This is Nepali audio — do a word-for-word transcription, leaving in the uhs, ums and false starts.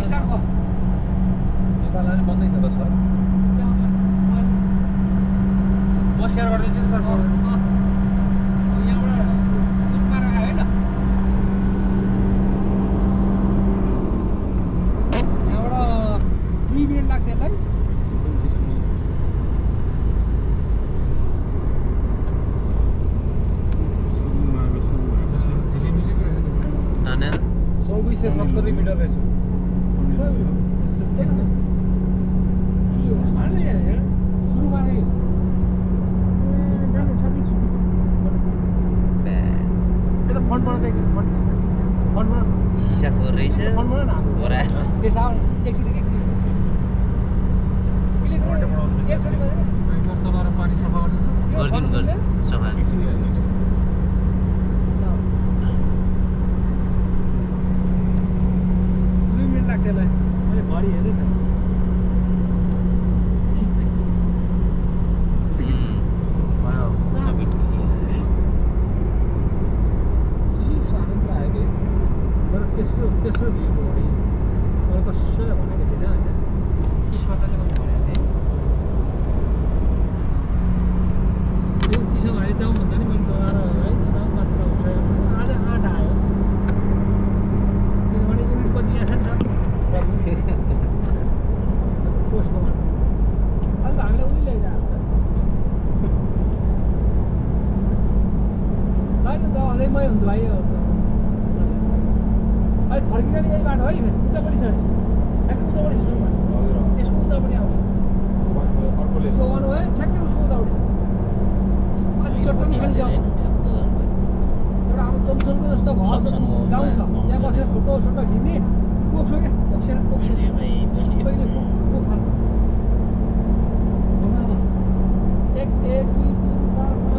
स्टार्ट भयो नेपाल लाइन बन्दै छ त सर म सेयर गरिदिन्छु नि सर यहाँबाट सुट मारेर आयो होइन यहाँबाट दुई मिनट लाग्छ यसलाई चौबिस सय सत्तरी मिटर रहेछ सिसाको रहेछ पानी सफा गरिदिनु गर्छ सफा दुई मिनट लाग्छ यसलाई मैले भरि हेरेँ त तेस्रो तेस्रो भ्यूको भने मैले कसैलाई भनेको थिइनँ होइन किस्मतले मैले भनेको थिएँ त्यो किसम हाली जाउँ भन्दा नि मैले दोहोऱ्याएर है जाउँ मात्र हुन्छ आज आठ आयो किनभने युनिट कति यहाँ छ नि त पोस्टमा अहिले त हामीलाई उनी ल्याइरहेको छ होइन त अझै मै हुन्छु भाइ अहिले फर्किँदा नि यही बाटो है फेरि उतापट्टि छ ठ्याक्कै उतापट्टि छ यसको उतापट्टि आउने यो वान है ठ्याक्कै उसको उतापट्टि छ अलिक यो टन्नी खाली छ एउटा अब जम्सनको जस्तो घर गाउँ छ त्यहाँ बसेर फोटो सोटो खिच्ने पोख्छु क्या पोखेर पोखेर सबैले पोख फाल्नु एक एक दुई तिन चार